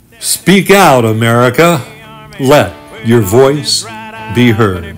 Speak out, America. Let your voice be heard.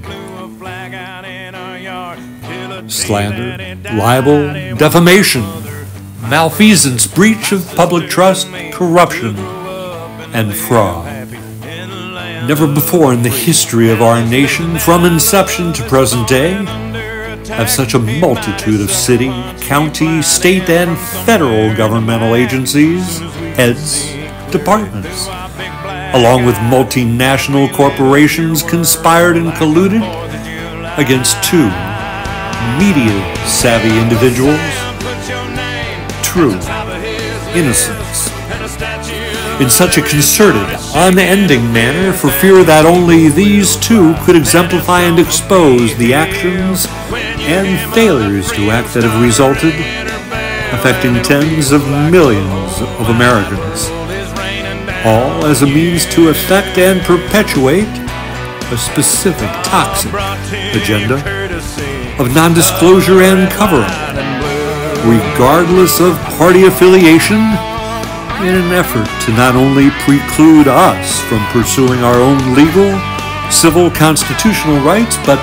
Slander, libel, defamation, malfeasance, breach of public trust, corruption, and fraud. Never before in the history of our nation, from inception to present day, have such a multitude of city, county, state, and federal governmental agencies, heads, departments, along with multinational corporations conspired and colluded against two media-savvy individuals, true innocence, in such a concerted, unending manner for fear that only these two could exemplify and expose the actions and failures to act that have resulted, affecting tens of millions of Americans, all as a means to effect and perpetuate a specific toxic agenda of non-disclosure and cover-up, regardless of party affiliation, in an effort to not only preclude us from pursuing our own legal, civil, constitutional rights, but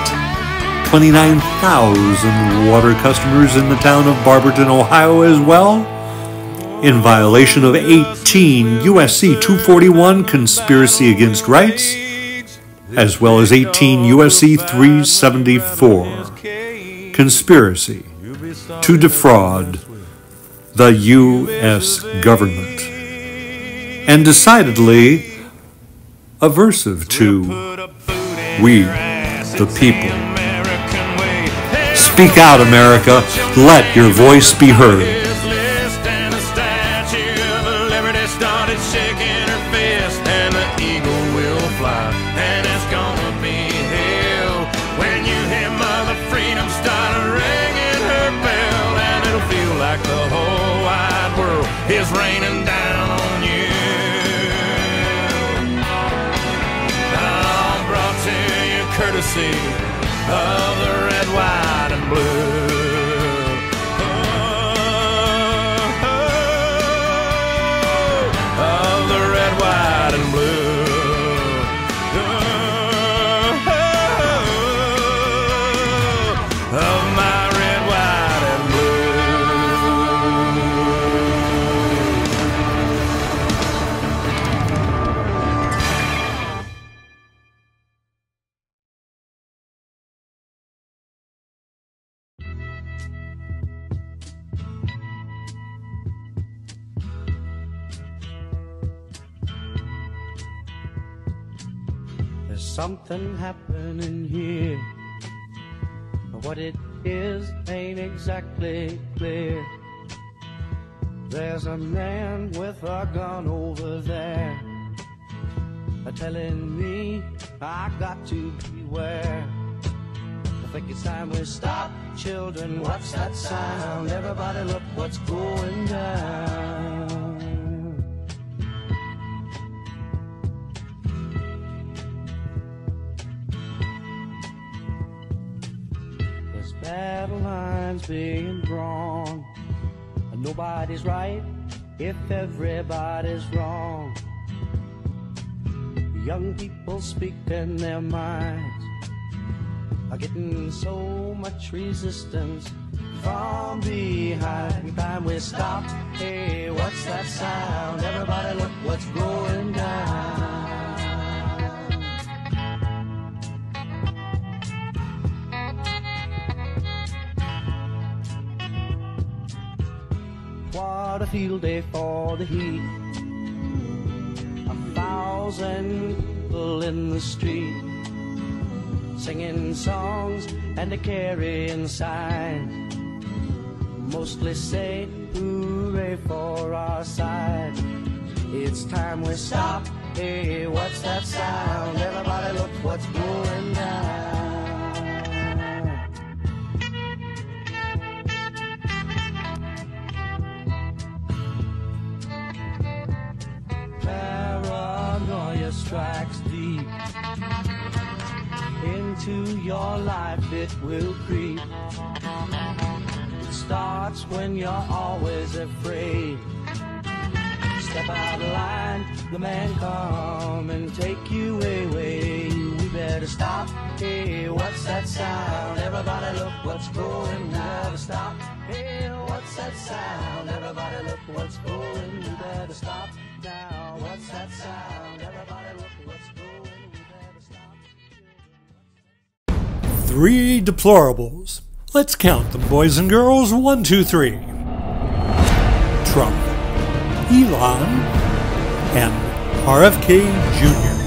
29,000 water customers in the town of Barberton, Ohio as well, in violation of 18 U.S.C. 241 conspiracy against rights, as well as 18 U.S.C. 374 conspiracy to defraud the U.S. government, and decidedly aversive to we the people. Speak out, America. Let your voice be heard. Is raining down on you. All brought to you courtesy of the red, white, and blue. Of the red, white, and blue. Of my red, white, and blue. There's something happening here, but what it is ain't exactly clear. There's a man with a gun over there, telling me I got to beware. I think it's time we stop, children. What's that sound? Everybody look what's going down. There's battle lines being drawn, and nobody's right if everybody's wrong. Young people speaking their minds are getting so much resistance from behind. Time we stop. Hey, what's that sound? Everybody look what's going down. What a field day for the heat. 1,000 people in the street, singing songs and carrying signs, mostly say hooray for our side. It's time we stop. Hey, what's that sound? Everybody look what's going down. Paranoia strikes deep into your life, it will creep. It starts when you're always afraid. Step out of line, the man come and take you away. We better stop. Hey, what's that sound? Everybody look what's going. We better stop. Hey, what's that sound? Everybody look what's going. We better stop now. What's that sound? Everybody look what's going. We better stop. 3 deplorables. Let's count them, boys and girls. 1, 2, 3. Trump, Elon, and RFK Jr.